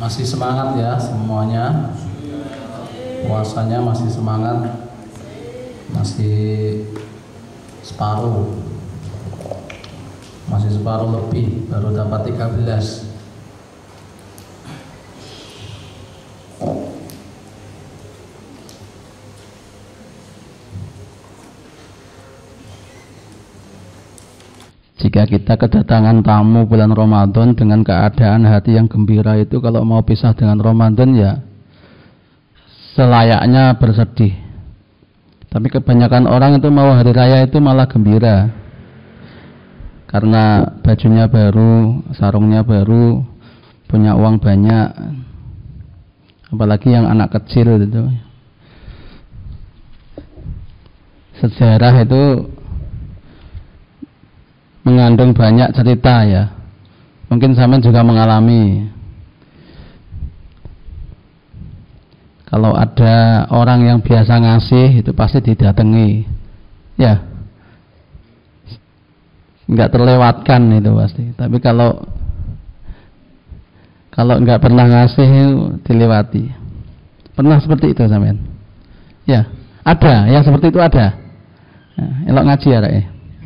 Masih semangat ya semuanya. Puasanya masih semangat. Masih separuh. Masih separuh lebih, baru dapat 13. Jika kita kedatangan tamu bulan Ramadan dengan keadaan hati yang gembira, itu kalau mau pisah dengan Ramadan ya selayaknya bersedih. Tapi kebanyakan orang itu mau hari raya itu malah gembira, karena bajunya baru, sarungnya baru, punya uang banyak. Apalagi yang anak kecil itu. Sejarah itu mengandung banyak cerita ya. Mungkin sampean juga mengalami. Kalau ada orang yang biasa ngasih itu pasti didatangi. Ya. Enggak terlewatkan itu pasti. Tapi kalau enggak pernah ngasih dilewati. Pernah seperti itu sampean? Ya, ada, yang seperti itu ada. Nah, elok ngaji ya, Rek.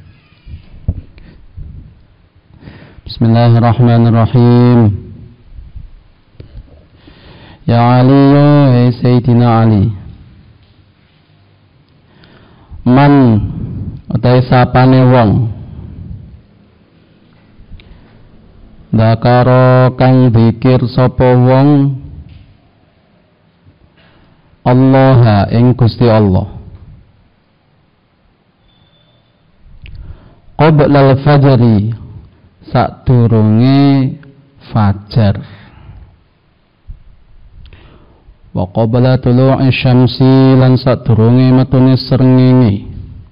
Bismillahirrahmanirrahim. Ya Ali, ya Sayyidina Ali. Man utai sapane wong dakaro kang zikir sapa wong Allah ing Gusti Allah qabla al-fajri sadurunge fajar wa qabla tulu'i syamsi lan sadurunge metune srengenge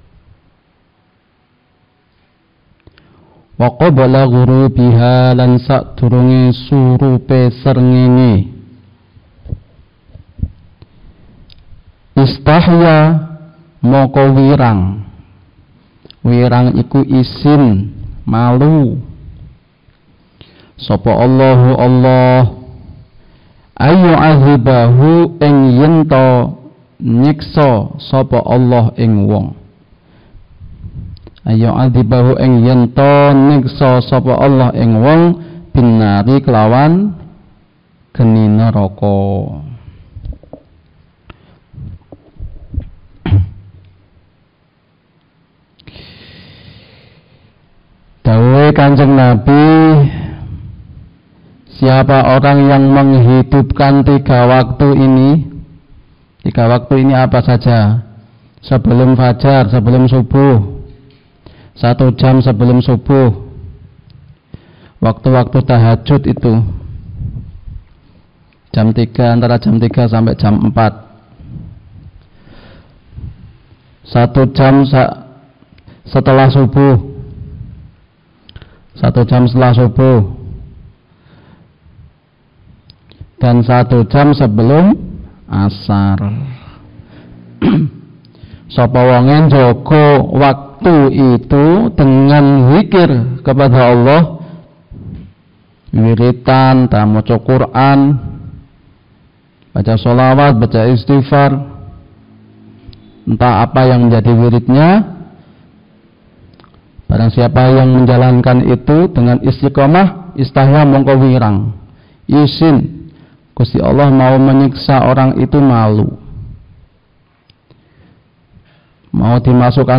wa qabla ghurubiha lan sadurunge surupe srengenge istahya moko wirang iku isin malu sapa Allahu Allah ayu azibahu ing yento nyiksa sapa Allah ing wong ayu azibahu ing yento nyiksa sapa Allah ing wong binari kelawan geni neraka. Dawuhe Kanjeng Nabi, siapa orang yang menghidupkan 3 waktu ini? 3 waktu ini apa saja? Sebelum fajar, sebelum subuh, 1 jam sebelum subuh, waktu-waktu tahajud itu jam 3, antara jam 3 sampai jam 4, 1 jam setelah subuh, 1 jam setelah subuh, dan 1 jam sebelum asar. Sapa wonge njaga waktu itu dengan zikir kepada Allah, wiritan, maca Quran, baca sholawat, baca istighfar, entah apa yang menjadi wiridnya. Barang siapa yang menjalankan itu dengan istiqomah, istahya mongko wirang, isin Gusti Allah mau menyiksa orang itu malu, mau dimasukkan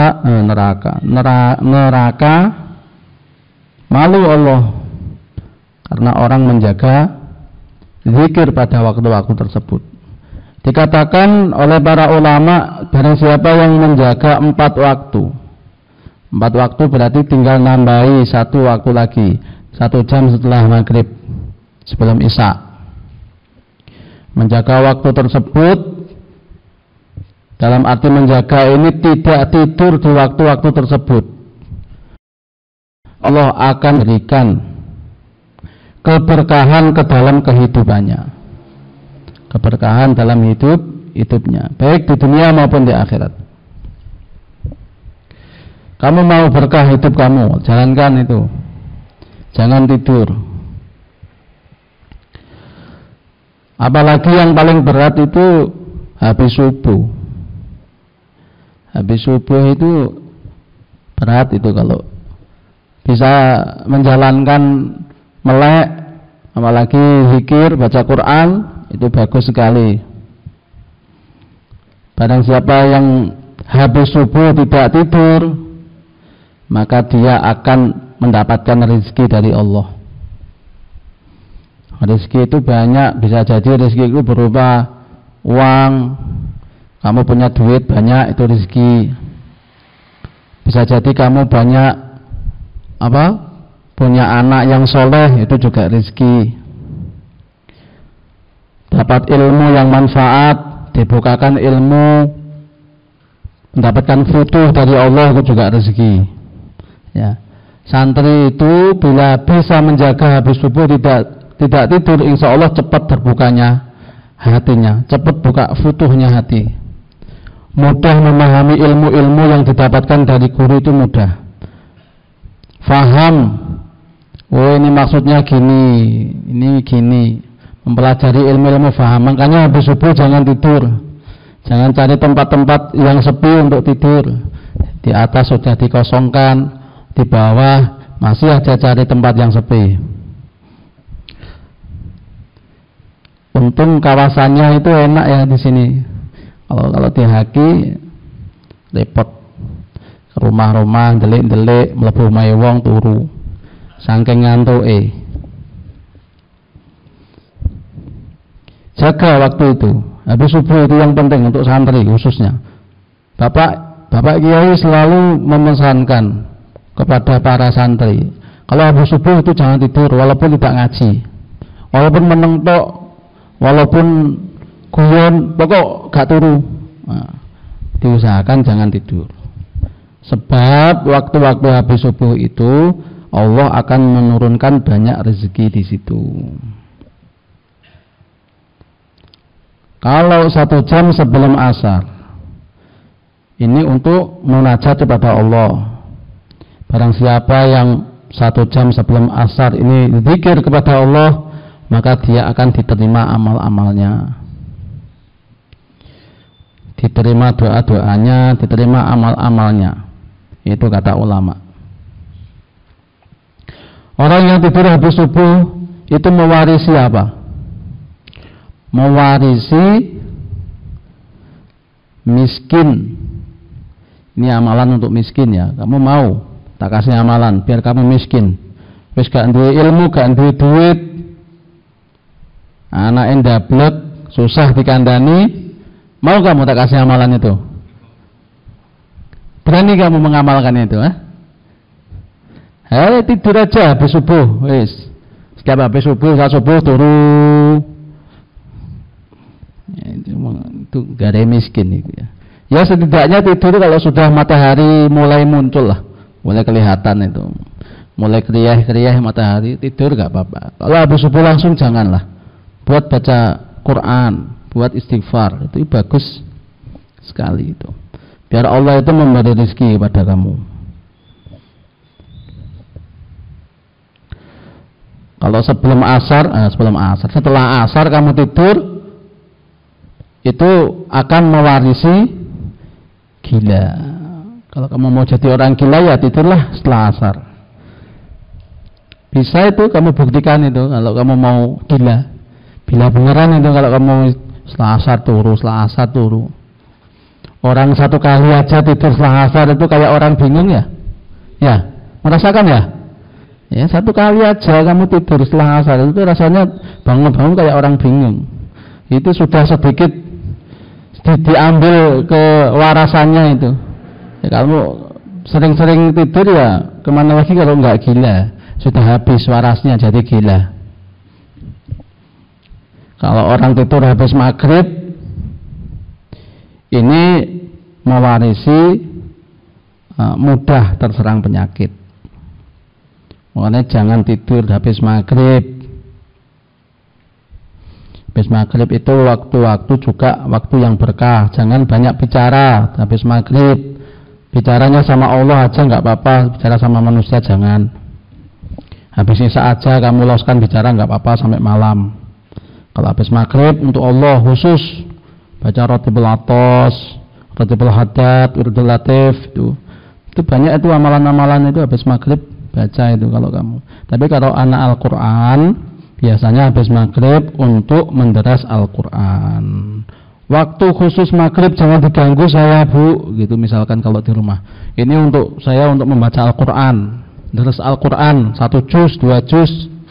neraka, malu Allah karena orang menjaga zikir pada waktu-waktu tersebut. Dikatakan oleh para ulama, barang siapa yang menjaga 4 waktu, 4 waktu berarti tinggal nambahi 1 waktu lagi, 1 jam setelah maghrib, sebelum isya. Menjaga waktu tersebut dalam arti menjaga ini tidak tidur di waktu-waktu tersebut, Allah akan berikan keberkahan ke dalam kehidupannya, keberkahan dalam hidupnya, baik di dunia maupun di akhirat. Kamu mau berkah hidup kamu, jalankan itu. Jangan tidur. Apalagi yang paling berat itu habis subuh. Habis subuh itu berat itu kalau bisa menjalankan melek, apalagi zikir, baca Quran, itu bagus sekali. Barang siapa yang habis subuh tidak tidur, maka dia akan mendapatkan rezeki dari Allah. Rezeki itu banyak, bisa jadi rezeki itu berupa uang, kamu punya duit banyak, itu rezeki. Bisa jadi kamu banyak punya anak yang soleh, itu juga rezeki. Dapat ilmu yang manfaat, dibukakan ilmu, mendapatkan futuh dari Allah, itu juga rezeki. Ya. Santri itu bila bisa menjaga habis subuh tidak tidur, insya Allah cepat terbukanya hatinya, cepat buka futuhnya hati, mudah memahami ilmu-ilmu yang didapatkan dari guru, itu mudah faham. Oh, ini maksudnya gini, ini gini, mempelajari ilmu-ilmu faham. Makanya habis subuh jangan tidur, jangan cari tempat-tempat yang sepi untuk tidur. Di atas sudah dikosongkan, di bawah masih aja cari tempat yang sepi. Untung kawasannya itu enak ya di sini. Kalau di Haki repot, ke rumah-rumah delik-delik, mlebu omahe wong turu saking ngantuke. Jaga waktu itu. Habis subuh itu yang penting untuk santri khususnya. Bapak Kiai selalu memesankan kepada para santri, kalau habis subuh itu jangan tidur, walaupun tidak ngaji, walaupun menentok, walaupun guyon, pokok gak turu. Nah, diusahakan jangan tidur. Sebab waktu-waktu habis subuh itu Allah akan menurunkan banyak rezeki di situ. Kalau 1 jam sebelum asar, ini untuk munajat kepada Allah. Barang siapa yang 1 jam sebelum asar ini zikir kepada Allah, maka dia akan diterima amal-amalnya, diterima doa-doanya, diterima amal-amalnya. Itu kata ulama. Orang yang tidur habis subuh itu mewarisi apa? Mewarisi miskin. Ini amalan untuk miskin ya. Kamu mau tak kasih amalan biar kamu miskin. Wis gak duwe ilmu, gak duwe duit, anak ndablek, susah dikandani, mau kamu tak kasih amalan itu? Berani kamu mengamalkan itu? Tidur aja habis subuh, wis. Setiap habis subuh, saat subuh turu. Ya, itu gak ada miskin itu ya. Ya setidaknya tidur kalau sudah matahari mulai muncul lah, mulai kelihatan itu, mulai kriah-kriah matahari, tidur gak apa-apa. Kalau habis subuh langsung janganlah. Buat baca Quran, buat istighfar, itu bagus sekali itu. Biar Allah itu memberi rezeki kepada kamu. Kalau sebelum asar, setelah asar kamu tidur, itu akan mewarisi gila. Kalau kamu mau jadi orang gila ya tidurlah setelah asar. Bisa itu kamu buktikan itu kalau kamu mau gila. Bila beneran itu kalau kamu setelah asar turu. Orang 1 kali aja tidur setelah asar itu kayak orang bingung ya. Ya, merasakan ya? Ya, 1 kali aja kamu tidur setelah asar itu rasanya bangun-bangun kayak orang bingung. Itu sudah sedikit diambil kewarasannya itu. Ya, kamu sering-sering tidur ya kemana lagi kalau nggak gila? Sudah habis warasnya jadi gila. Kalau orang tidur habis maghrib, ini mewarisi mudah terserang penyakit. Makanya jangan tidur habis maghrib. Habis maghrib itu waktu-waktu juga waktu yang berkah. Jangan banyak bicara habis maghrib. Bicaranya sama Allah aja nggak apa-apa, bicara sama manusia jangan. Habis isya aja kamu loskan bicara nggak apa-apa sampai malam. Kalau habis maghrib untuk Allah khusus baca Ratibul Atos, Ratibul Haddad, Wirdul Latif itu banyak itu amalan-amalan itu habis maghrib baca itu kalau kamu. Tapi kalau anak Al-Quran biasanya habis maghrib untuk menderas Al-Quran. Waktu khusus maghrib jangan diganggu saya bu, gitu misalkan kalau di rumah. Ini untuk saya untuk membaca Al-Quran, deres Al-Quran 1 juz, 2 juz.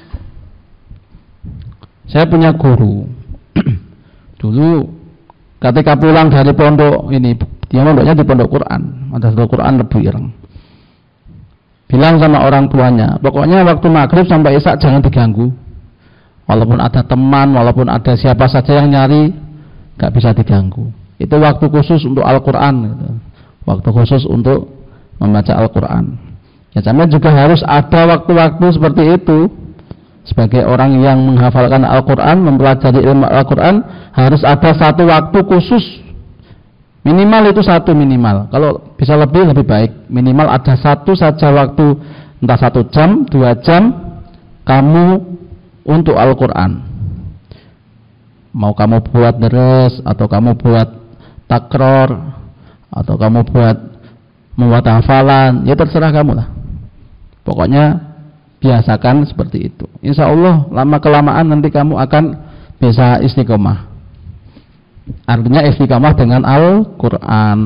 Saya punya guru dulu ketika pulang dari pondok ini, dia pondoknya di pondok Quran, ada satu Quran lebih ireng. Bilang sama orang tuanya, pokoknya waktu maghrib sampai isya jangan diganggu. Walaupun ada teman, walaupun ada siapa saja yang nyari, gak bisa diganggu. Itu waktu khusus untuk Al-Quran gitu. Waktu khusus untuk membaca Al-Quran. Ya sama juga harus ada waktu-waktu seperti itu. Sebagai orang yang menghafalkan Al-Quran, mempelajari ilmu Al-Quran, harus ada satu waktu khusus. Minimal itu satu minimal. Kalau bisa lebih baik. Minimal ada satu saja waktu, entah 1 jam, 2 jam, kamu untuk Al-Quran. Mau kamu buat deres, atau kamu buat takror, atau kamu membuat hafalan, ya terserah kamu lah. Pokoknya biasakan seperti itu. Insya Allah lama kelamaan nanti kamu akan bisa istiqomah. Artinya istiqomah dengan Al-Quran,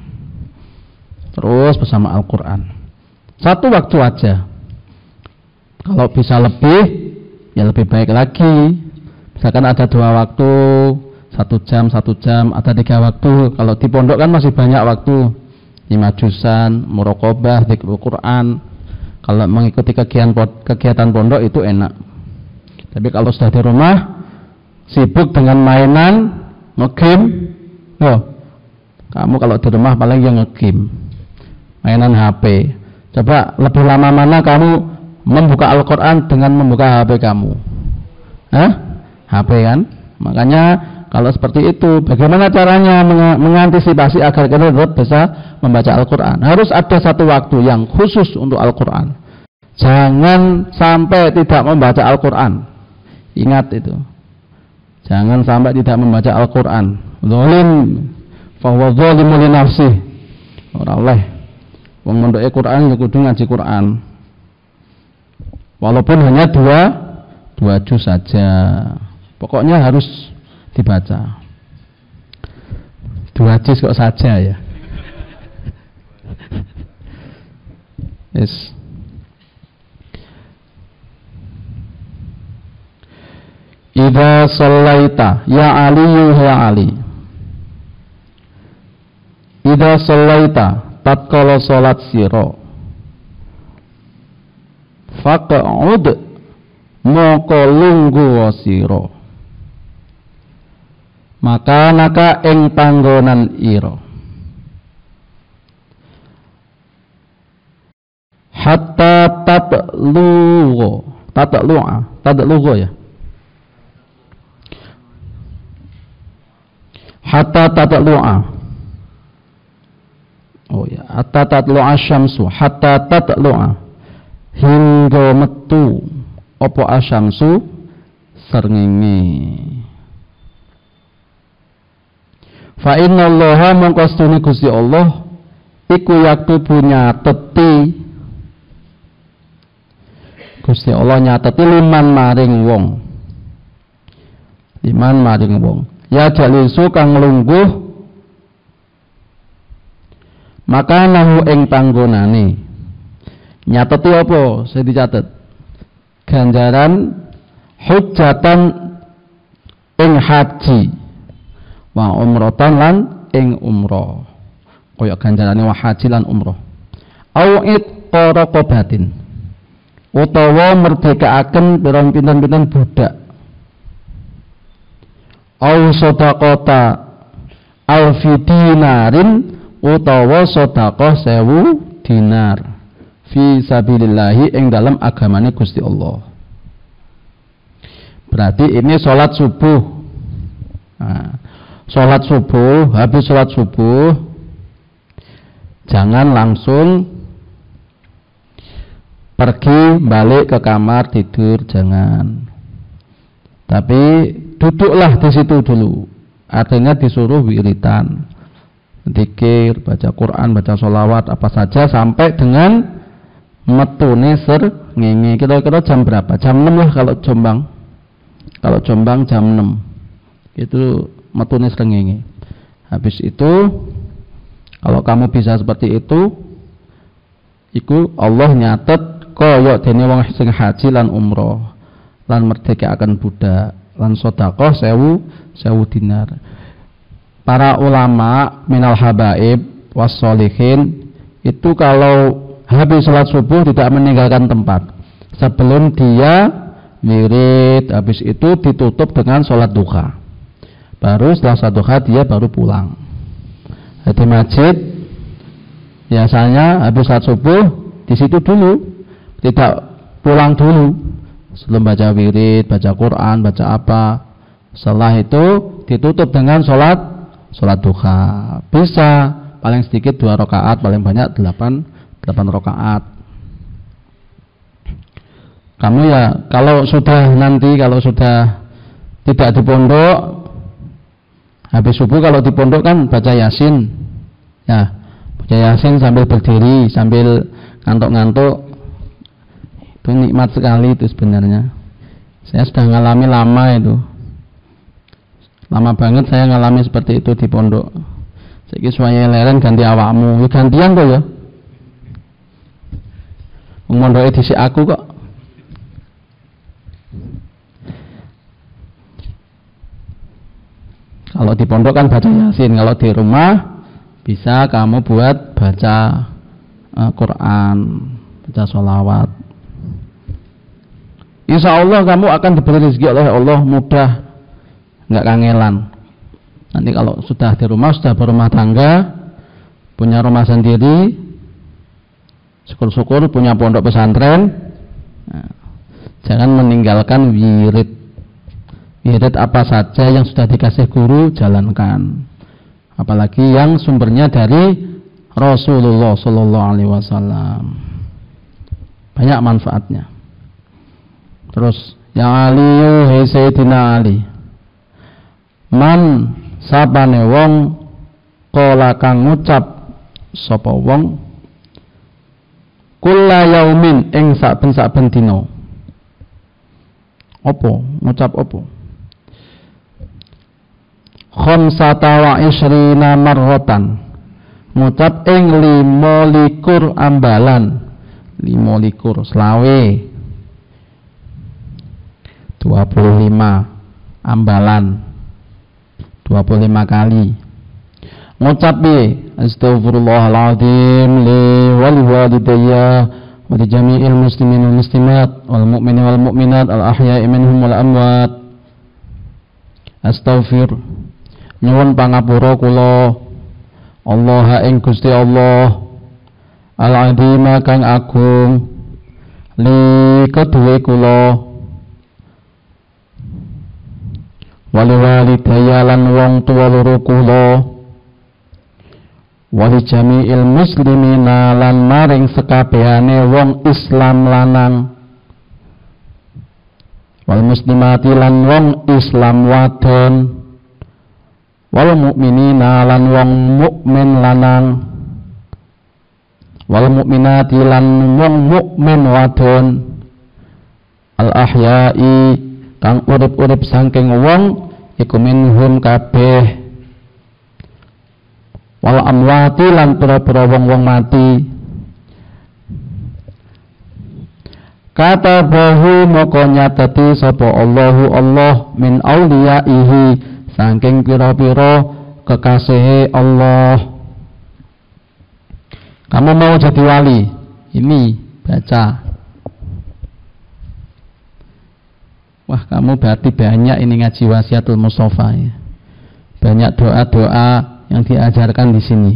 terus bersama Al-Quran. Satu waktu aja. Kalau bisa lebih, ya lebih baik lagi. Misalkan ada 2 waktu, 1 jam, 1 jam, ada 3 waktu. Kalau di pondok kan masih banyak waktu, 5 juzan, muraqabah, dzikrul Quran. Kalau mengikuti kegiatan pondok itu enak. Tapi kalau sudah di rumah, sibuk dengan mainan, nge-game, kamu kalau di rumah paling yang nge-game, mainan HP. Coba lebih lama mana kamu membuka Al-Quran dengan membuka HP kamu? HP kan? Makanya kalau seperti itu, bagaimana caranya mengantisipasi agar kita tetap bisa membaca Al-Quran? Harus ada satu waktu yang khusus untuk Al-Quran. Jangan sampai tidak membaca Al-Quran. Ingat itu. Jangan sampai tidak membaca Al-Quran. Zalim, fahuwa zalimu li nafsih. Ora oleh. Wong mondoke Quran ya kudu ngaji Quran. Walaupun hanya 2 juz saja. Pokoknya harus dibaca. 2 juz kok saja ya. Yes. Idza shallaita ya Ali ya Ali. Idza shallaita tatkala salat sira. Faq'ud moko lungguh sira. Maka naka ing panggonan ira. Hatta tatlu'a ya. Hatta tatlu'a. Oh ya, hatta tatlu'a syamsu, hatta tatlu'a. Hingga metu apa asyamsu srengenge. Fa innallaha mangkastune Gusti Allah iku yaktubu nyateti. Gusti Allah nyateti liman maring wong. Ya jalisu kang lungguh maka nahu ing panggonane. Nyateti apa? Saya dicatat. Ganjaran hujjatan ing haji wa umratan lan ing umrah. Kaya ganjarane wa haji lan umrah. Au itqaraqabatin. Utawa merdekaaken pirang-pinten budak. Au sedaqata alfi dinarin utawa sedaqah 1000 dinar fi sabilillahi ing dalam agamane Gusti Allah. Berarti ini sholat subuh. Nah, sholat subuh, habis sholat subuh jangan langsung pergi balik ke kamar tidur, jangan. Tapi duduklah di situ dulu. Artinya disuruh wiritan, zikir, baca Quran, baca sholawat, apa saja sampai dengan metune srengenge. Kira-kira jam berapa? Jam 6 lah kalau Jombang. Kalau Jombang jam 6. Itu metune srengenge. Habis itu kalau kamu bisa seperti itu, iku Allah nyatet kaya dene wong sing haji lan umroh, lan merdekaaken budak, lan sedekah 1000 dinar. Para ulama minal habaib was sholihin itu kalau habis sholat subuh tidak meninggalkan tempat sebelum dia wirid, habis itu ditutup dengan sholat duha. Baru setelah sholat duha dia baru pulang. Di masjid biasanya habis sholat subuh di situ dulu, tidak pulang dulu. Sebelum baca wirid, baca Quran, baca apa, setelah itu ditutup dengan sholat duha. Bisa paling sedikit 2 rakaat, paling banyak 8 rakaat. Kamu ya kalau sudah tidak di pondok, habis subuh kalau di pondok kan baca Yasin, ya baca Yasin sambil berdiri, sambil ngantuk-ngantuk. Itu nikmat sekali itu sebenarnya. Saya sudah ngalami lama itu. Lama banget saya ngalami seperti itu di pondok. Saiki suwaya leren ganti awakmu. Ya gantian kok ya. Wong mondoke dhisik aku kok. Kalau di pondok kan baca Yasin, kalau di rumah bisa kamu buat baca Quran, baca sholawat. Insya Allah kamu akan diberi rezeki oleh Allah mudah, nggak kangelan. Nanti kalau sudah di rumah, sudah berumah tangga, punya rumah sendiri, syukur-syukur punya pondok pesantren, nah, jangan meninggalkan wirid. Wirid apa saja yang sudah dikasih guru jalankan, apalagi yang sumbernya dari Rasulullah Sallallahu Alaihi Wasallam, banyak manfaatnya. Terus yang aliyu hei Sayyidina Ali, man sabane wong kala kang ngucap sapa wong kulla yaumin ing saben-saben dina. Apa ngucap apa? Khamsata wa isrina marratan, ngucap ing 25 ambalan, 25 selawe 25 ambalan 25 kali ngucap piye? Astaghfirullahaladzim li wal walidayya wa li jami'il muslimin wal muslimat wal mu'minin wal mu'minat al ahya'i minhum wal amwat. Astaghfir nyuwun pangapura kula Allah ing Gusti Allah al-azima kang agung li kedue kula wali walidaya lan wong tuwa loro kula wali jami'il muslimina lan maring sekabehane wong Islam lanang wal muslimati lan wong Islam wadon wal mukminina lan wong mukmin lanang wal mukminati lan wong mukmin wadon al ahya'i kang urip-urip saking wong iku minhum kabeh wal amwati lan pira-pira wong mati. Kata bahu moko nyatati sapa Allahu Allah min auliyaihi saking pira-pira kekasihe Allah. Kamu mau jadi wali? Ini baca. Wah, kamu berarti banyak ini ngaji Wasiatul Mustafa ya. Banyak doa-doa yang diajarkan di sini.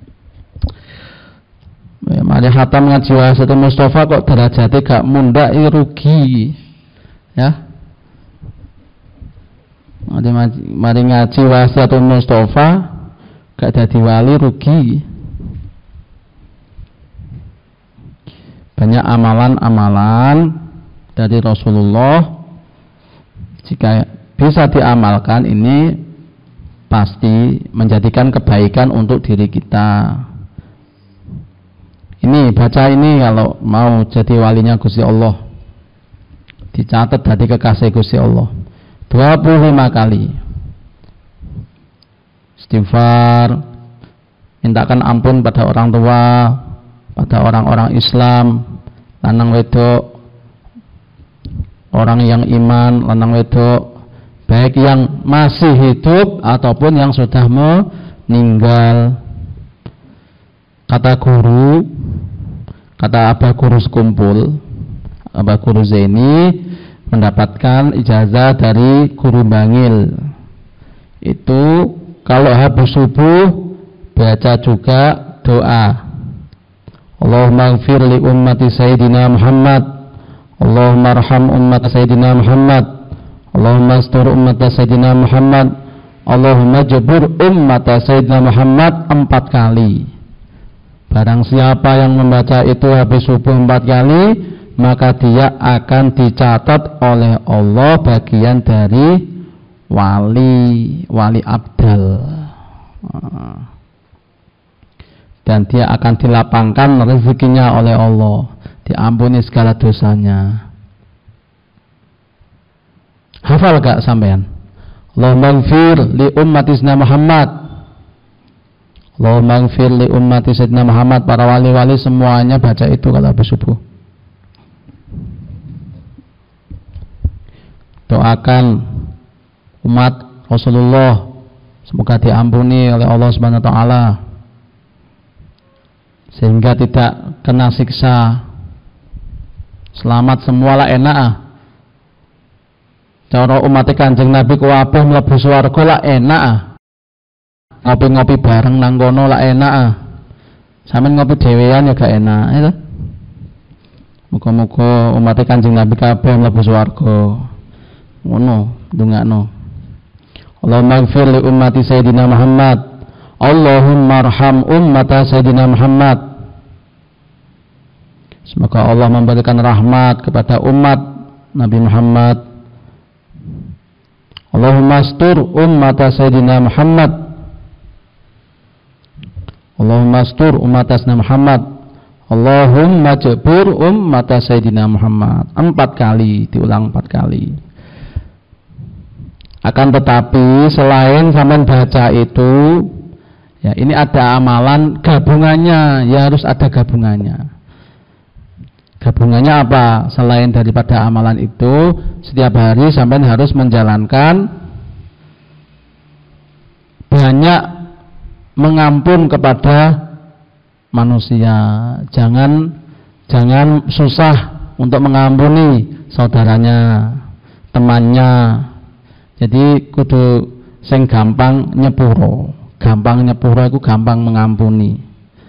Mari hatam ngaji Wasiatul Mustafa kok derajatnya gak mundak, rugi. Ya. Mari ngaji Wasiatul Mustafa gak jadi wali, rugi. Banyak amalan-amalan dari Rasulullah. Jika bisa diamalkan, ini pasti menjadikan kebaikan untuk diri kita. Ini baca ini kalau mau jadi walinya Gusti Allah, dicatat dari kekasih Gusti Allah 25 kali istighfar, mintakan ampun pada orang tua, pada orang-orang Islam, lanang wedok, orang yang iman, lanang wedok, baik yang masih hidup ataupun yang sudah meninggal. Kata guru, kata Abah Guru Sekumpul, Abah Guru Zaini mendapatkan ijazah dari Guru Bangil. Itu kalau habis subuh baca juga doa, Allahumma ighfir li ummati Sayyidina Muhammad, Allahumma arham ummat Sayyidina Muhammad, Allahumma astur ummat Sayyidina Muhammad, Allahumma jabur ummat Sayyidina Muhammad 4 kali. Barang siapa yang membaca itu habis subuh 4 kali, maka dia akan dicatat oleh Allah bagian dari wali abdal, dan dia akan dilapangkan rezekinya oleh Allah, diampuni segala dosanya. Hafal gak sampean? Allahumma ighfir li ummati Sayyidina Muhammad, Allahumma ighfir li ummati Sayyidina Muhammad. Para wali-wali semuanya baca itu kalau habis subuh. Doakan umat Rasulullah semoga diampuni oleh Allah Subhanahu wa taala, sehingga tidak kena siksa, selamat semua lah, enak ah. Cara umat Kanjeng Nabi kuwabeh mlebu swarga lah enak ah. Ngopi-ngopi bareng nang kono lah enak ah. Sampeyan ngopi dhewean ya gak enak itu. Muga-muga umat Kanjeng Nabi kabeh mlebu swarga. Ngono ndongakno. Allahumma ighfir li ummati Sayyidina Muhammad, Allahumma arham ummata Sayyidina Muhammad. Semoga Allah memberikan rahmat kepada umat Nabi Muhammad. Allahumma astur ummata Sayyidina Muhammad, Allahumma astur ummata Sayyidina Muhammad, Allahumma jabur ummata Sayyidina Muhammad. 4 kali, diulang 4 kali. Akan tetapi selain sampean baca itu, ya ini ada amalan gabungannya, ya harus ada gabungannya. Gabungannya apa? Selain daripada amalan itu, setiap hari sampean harus menjalankan banyak mengampun kepada manusia. Jangan susah untuk mengampuni saudaranya, temannya. Jadi kudu sing gampang nyepuro. Gampang nyepuro itu gampang mengampuni.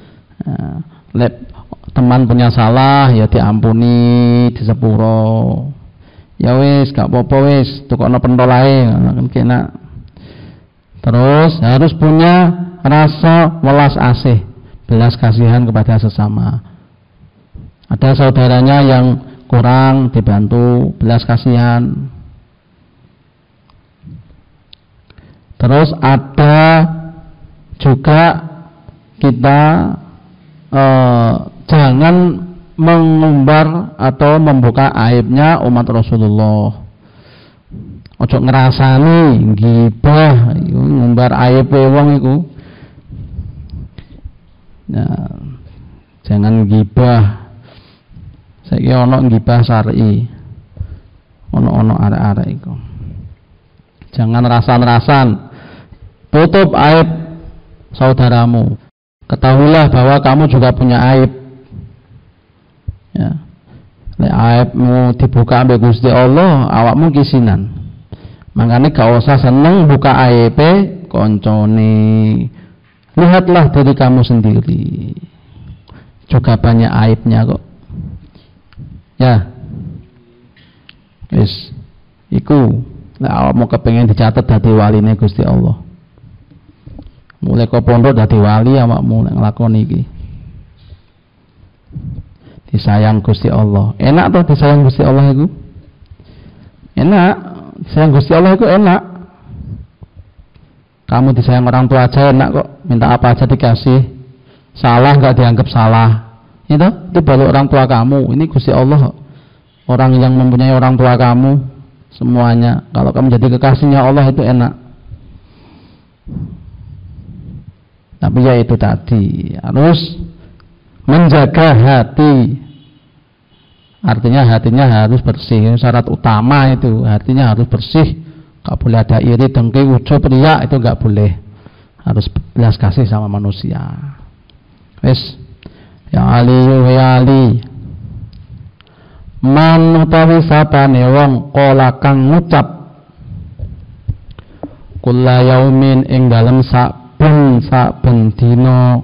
Teman punya salah ya diampuni, disepuro. Ya wis gak apa-apa wis, tukokno pentol ae kan kena. Terus harus punya rasa welas asih, belas kasihan kepada sesama. Ada saudaranya yang kurang dibantu, belas kasihan. Terus ada juga kita jangan mengumbar atau membuka aibnya umat Rasulullah. Ojo ngerasani gibah ngumbar aib wong iku. Nah, jangan gibah. Saiki ana gibah syar'i. Ono arek-arek iku. Jangan rasan-rasan. Tutup aib saudaramu. Ketahuilah bahwa kamu juga punya aib. Ya. Lek aibmu dibuka ambek Gusti Allah, awakmu kisinan. Makanya gak usah seneng buka aib koncone. Lihatlah diri kamu sendiri. Juga banyak aibnya kok. Ya. Wis iku. Lek awakmu kepengin dicatet dadi waline Gusti Allah. Mulai kok pondok dadi wali awakmu nek nglakoni iki. Disayang Gusti Allah. Enak toh disayang Gusti Allah itu? Enak. sayang Gusti Allah itu enak. Kamu disayang orang tua aja enak kok, minta apa aja dikasih. Salah nggak dianggap salah. Itu baru orang tua kamu. Ini Gusti Allah, orang yang mempunyai orang tua kamu semuanya. Kalau kamu jadi kekasihnya Allah itu enak. Tapi ya itu tadi, harus menjaga hati. Artinya hatinya harus bersih. Syarat utama itu hatinya harus bersih. Gak boleh ada iri, dengki, ujub, riya, itu gak boleh. Harus belas kasih sama manusia. Wes, ya Ali, ya Ali. Man utawi sapane wong kala kang ngucap kula yaumin ing dalem saben dina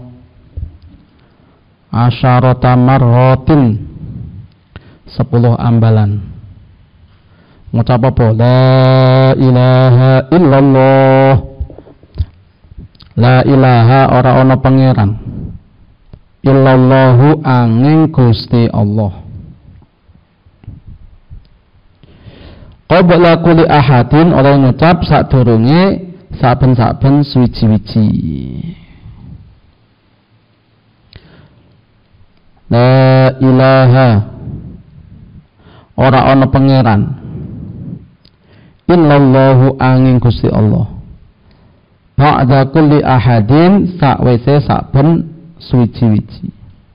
asyarata marratin 10 ambalan. Ngucap apa? La ilaha illallah. La ilaha ora ana pangeran. Illallahu angin Gusti Allah. Qabla kulli ahadin oleh ngucap sadurunge saben-saben suwiji-wiji. La ilaha ora ana pangeran. Illallahu angin Gusti Allah. Ba'da kulli ahadin sakwise saben suwiji-wiji.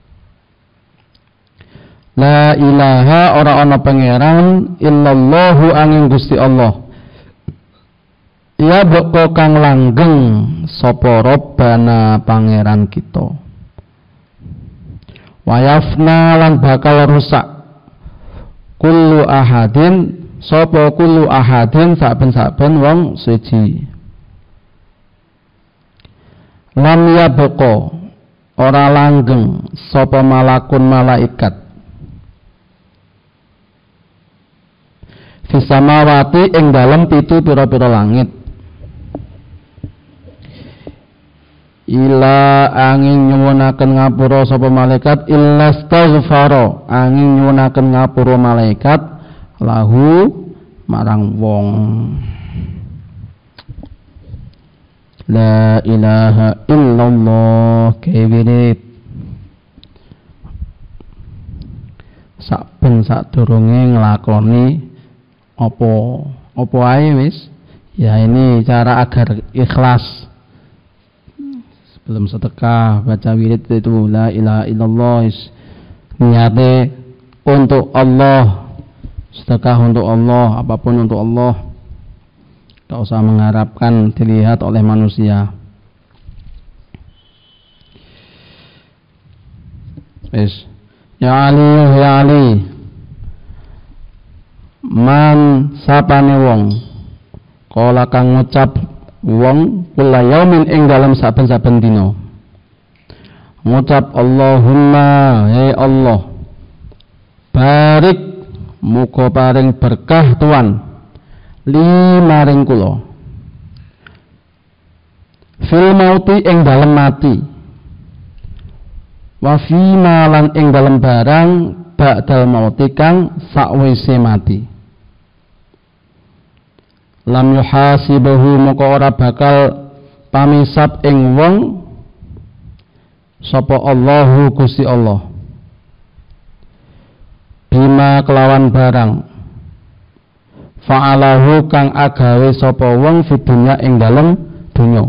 La ilaha ora ana pangeran illallahu angin Gusti Allah. Ya boko kang langgeng sapa Rabbana pangeran kita. Wayafna lan bakal rusak kullu ahadin sapa kullu ahadin saben-saben wong suci. Lam ya boko ora langgeng sapa malakun malaikat fisamawati ing dalem pitu pira-pira langit. Ila angin nyuwunaken ngapura sapa malaikat illa staghfara angin nyuwunaken ngapura malaikat lahu marang wong. La ilaha illallah kewirit saben sadurunge nglakoni apa ae wis ya, ini cara agar ikhlas. Sebelum sedekah baca wirid itu la ilaha illallah, niate untuk Allah, sedekah untuk Allah, apapun untuk Allah, tak usah mengharapkan dilihat oleh manusia. Wis ya Ali, ya Ali, man sapane wong kala kang ngucap wong kula yaumin ing dalam saben-saben dina ngucap Allahumma ya Allah barik muga paring berkah Tuhan limaring kula fil mauti ing dalem mati wa fima lan ing dalem barang ba'dal mauti kang sakwise mati. Lam yuhasibahu moko ora bakal pamisab ing wong sapa Allahu Gusti Allah bima kelawan barang fa'alahu kang agawe sapa wong fidunya ing dalem dunya.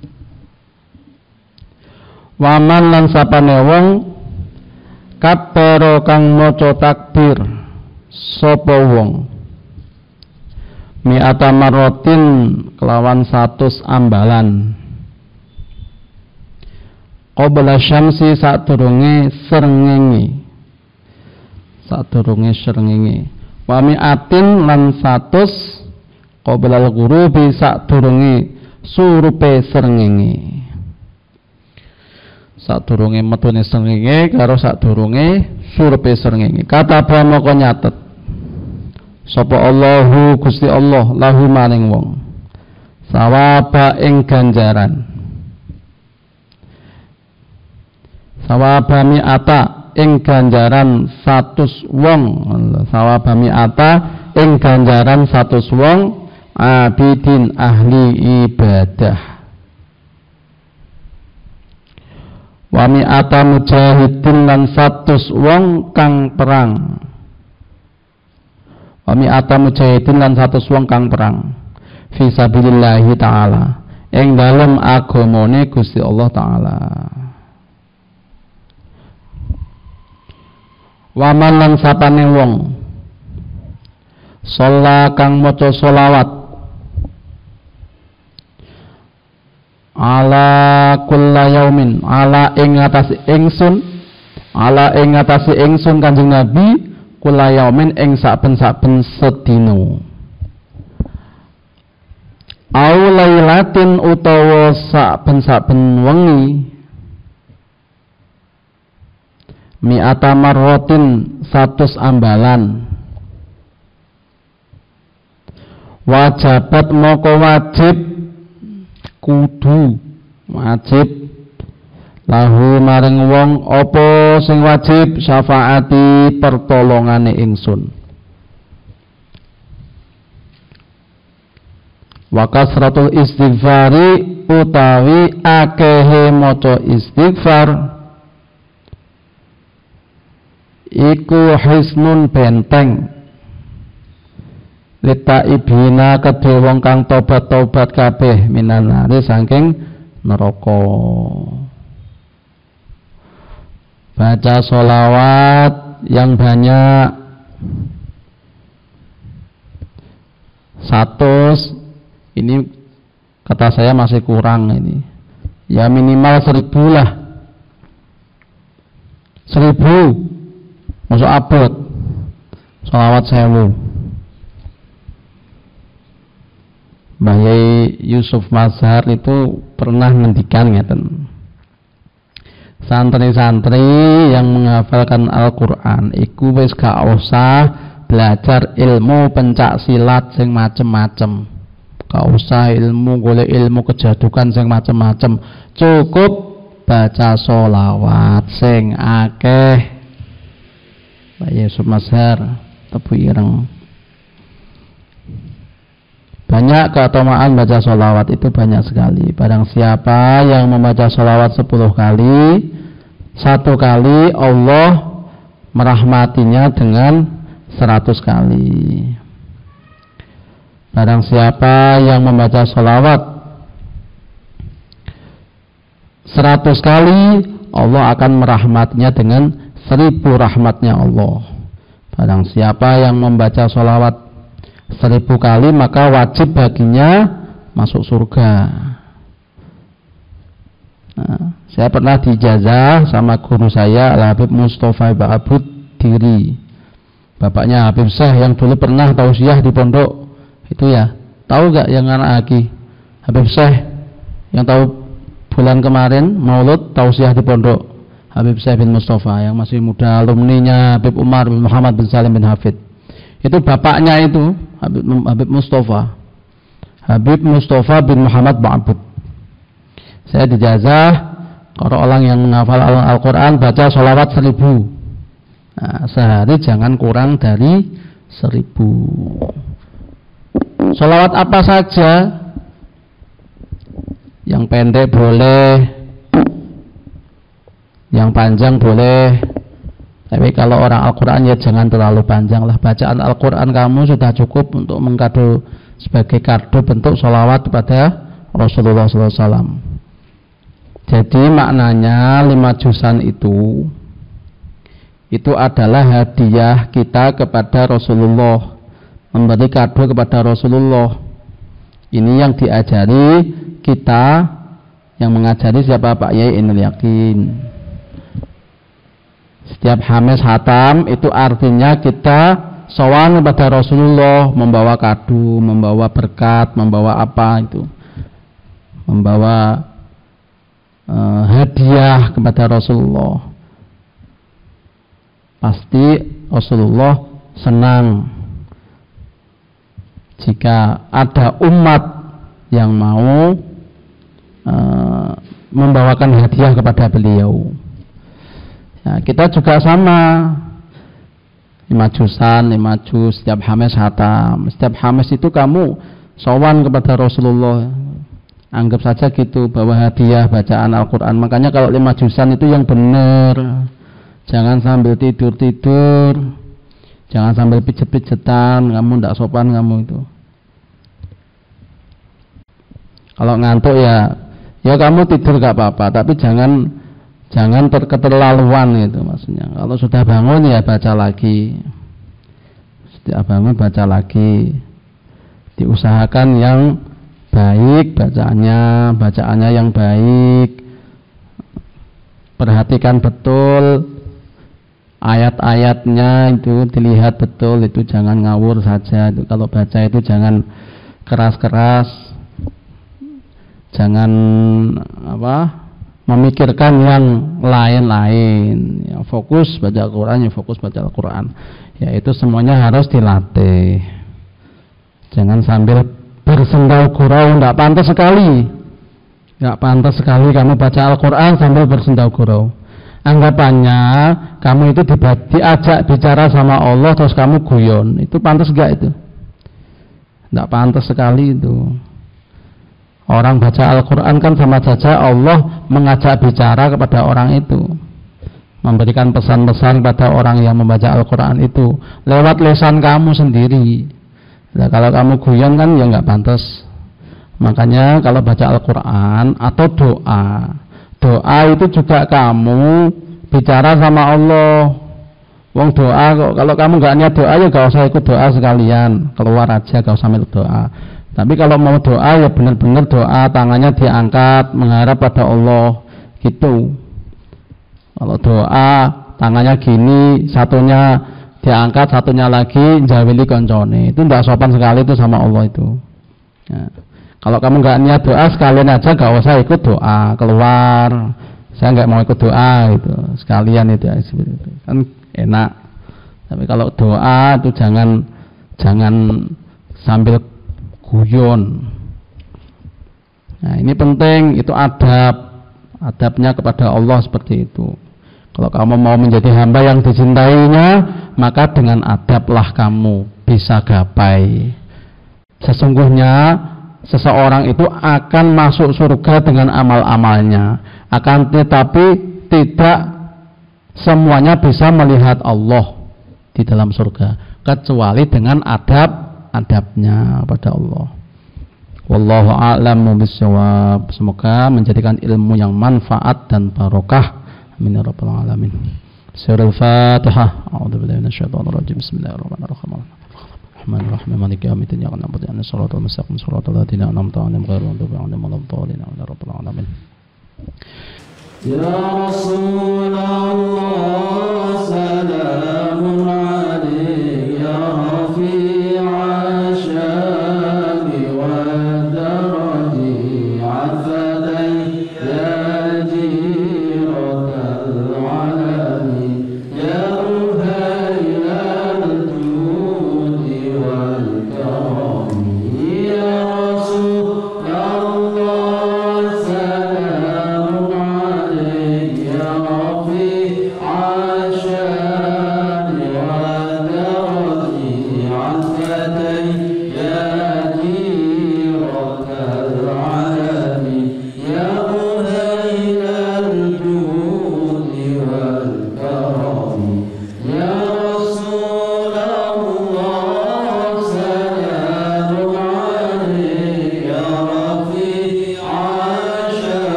Waman lan sapane wong kabbara kang maca takbir sapa wong mi'ata marratin kelawan 100 ambalan qabla syamsi sadurunge srengenge wa mi'atin lan 100 qabla al-ghurubi sadurunge surupe srengenge. Sadurunge metune srengenge karo sadurunge surupe srengenge kata moko nyatet sapa Allahu Gusti Allah lahu maring wong sawaba ing ganjaran sawaba mi'ata ing ganjaran 100 wong sawaba mi'ata ing ganjaran 100 wong abidin ahli ibadah. Wa mi'ata mujahidin lan 100 wong kang perang. Wa mi'ata mujahidin lan 100 wong kang perang fi sabilillahi taala ing dalem agamane Gusti Allah taala. Wa man lan sapane wong shalla kang maca sholawat ala kulla yaumin ala ing atase ingsun Kanjeng Nabi kulla yaumin ing saben-saben sedina au lailatin utawa saben-saben wengi mi'ata marratin 100 ambalan wajabat moko wajib kudu wajib lahu maring wong apa sing wajib syafaati pertolongane ingsun wa kasratul istighfari utawi akehe maca istighfar iku hisnun benteng lita ibina kedhe wong kang tobat-tobat kabeh minanare saking neraka. Baca sholawat yang banyak 100 ini kata saya masih kurang ini ya minimal 1000 lah 1000 masuk abot sholawat 1000. Mbah Yai Yusuf Mazhar itu pernah ngendikan ngeten. Santri-santri yang menghafalkan Al-Qur'an iku wis gak usah belajar ilmu pencak silat sing macem-macem. Gak usah ilmu golek ilmu kejadukan sing macem-macem. Cukup baca sholawat sing akeh. Mbah Yusuf Mazhar tebu ireng. Banyak keutamaan baca sholawat itu banyak sekali. Barang siapa yang membaca sholawat 10 kali, 1 kali Allah merahmatinya dengan 100 kali. Barang siapa yang membaca sholawat 100 kali, Allah akan merahmatinya dengan 1000 rahmatnya Allah. Barang siapa yang membaca sholawat 1000 kali maka wajib baginya masuk surga. Nah, saya pernah dijazah sama guru saya Al-Habib Mustafa Ba'abud Diri. Bapaknya Habib Syekh yang dulu pernah tausiah di pondok itu ya. Tahu gak yang anak Aki? Habib Syekh yang tahu bulan kemarin Maulud tausiah di pondok. Habib Syekh bin Mustafa yang masih muda, alumninya Habib Umar bin Muhammad bin Salim bin Hafid. Itu bapaknya itu Habib Mustafa bin Muhammad Ba'abud. Saya dijazah kalau orang yang menghafal Al-Quran baca sholawat 1000. Nah, sehari jangan kurang dari 1000. Sholawat apa saja, yang pendek boleh, yang panjang boleh. Tapi kalau orang Al-Quran ya jangan terlalu panjang lah. Bacaan Al-Quran kamu sudah cukup untuk mengkado sebagai kado bentuk sholawat kepada Rasulullah SAW. Jadi maknanya 5 jusan itu adalah hadiah kita kepada Rasulullah, memberi kado kepada Rasulullah. Ini yang diajari kita, yang mengajari siapa? Pak Yai Ainul Yakin. Setiap Hamis Hatam itu artinya kita sowan kepada Rasulullah, membawa kado, membawa berkat, membawa apa itu, membawa hadiah kepada Rasulullah. Pasti Rasulullah senang jika ada umat yang mau membawakan hadiah kepada beliau. Nah, kita juga sama. 5 jusan, 5 juz, setiap Hamis hatam. Setiap Hamis itu kamu sowan kepada Rasulullah. Anggap saja gitu bahwa hadiah bacaan Al-Quran. Makanya kalau 5 jusan itu yang benar. Jangan sambil tidur-tidur, jangan sambil pijet-pijetan. Kamu tidak sopan kamu itu. Kalau ngantuk ya kamu tidur gak apa-apa, tapi jangan keterlaluan gitu maksudnya. Kalau sudah bangun ya baca lagi. Setiap bangun baca lagi. Diusahakan yang baik bacaannya yang baik. Perhatikan betul ayat-ayatnya, itu dilihat betul, itu jangan ngawur saja. Itu kalau baca itu jangan keras-keras. Jangan memikirkan yang lain-lain. Ya, fokus baca Al-Quran, ya fokus baca Al-Quran. Ya itu semuanya harus dilatih. Jangan sambil bersendau gurau, tidak pantas sekali. Tidak pantas sekali kamu baca Al-Quran sambil bersendau gurau. Anggapannya kamu itu diajak bicara sama Allah terus kamu guyon. Itu pantas gak itu? Tidak pantas sekali itu. Orang baca Al-Quran kan sama saja Allah mengajak bicara kepada orang itu, memberikan pesan-pesan pada orang yang membaca Al-Quran itu lewat lisan kamu sendiri. Nah, kalau kamu guyon kan ya nggak pantas. Makanya kalau baca Al-Quran atau doa itu juga kamu bicara sama Allah. Wong doa kok, kalau kamu nggak niat doa ya gak usah ikut doa sekalian, keluar aja gak usah ikut doa. Tapi kalau mau doa ya benar-benar doa, tangannya diangkat mengharap pada Allah gitu. Kalau doa tangannya gini, satunya diangkat, satunya lagi jawili koncone, itu tidak sopan sekali itu sama Allah itu. Ya. Kalau kamu nggak niat doa sekalian aja gak usah ikut doa, keluar. Saya nggak mau ikut doa itu sekalian itu kan enak. Tapi kalau doa itu jangan sambil guyon. Nah, ini penting, itu adabnya kepada Allah seperti itu. Kalau kamu mau menjadi hamba yang dicintainya, maka dengan adablah kamu bisa gapai. Sesungguhnya seseorang itu akan masuk surga dengan amal-amalnya, akan tetapi tidak semuanya bisa melihat Allah di dalam surga kecuali dengan adabnya pada Allah. Wallahu a'lam bishawab. Semoga menjadikan ilmu yang manfaat dan barokah. Amin ya rabbal alamin. Surah Al-Fatihah. A'udzubillahi minasyaitonir rajim. Bismillahirrahmanirrahim. Rahmanirrahim. Maliki yaumiddin. Iyyaka na'budu wa iyyaka nasta'in. Shiratal mustaqim. Shiratal ladzina an'amta 'alaihim ghairil maghdubi 'alaihim waladdallin. Amin ya rabbal alamin. Ya Rasulullah, salamun 'alaik ya rafi'a syami wa daraji 'afadai ya jiratal 'alami ya uhailal judi wal karami ya Rasulullah.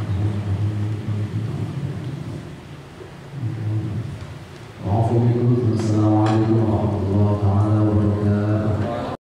Awful